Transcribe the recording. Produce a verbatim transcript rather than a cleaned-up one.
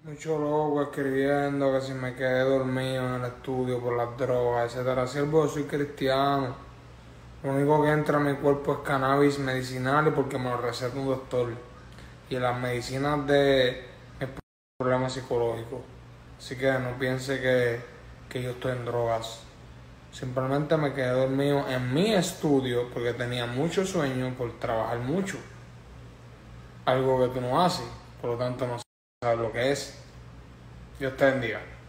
Mucho loco escribiendo que si me quedé dormido en el estudio por las drogas, etcétera. Siervo, yo soy cristiano. Lo único que entra a mi cuerpo es cannabis medicinal y porque me lo receta un doctor. Y las medicinas de mis problemas psicológicos. Así que no piense que, que yo estoy en drogas. Simplemente me quedé dormido en mi estudio porque tenía mucho sueño por trabajar mucho. Algo que tú no haces, por lo tanto no sabes lo que es. Dios te bendiga.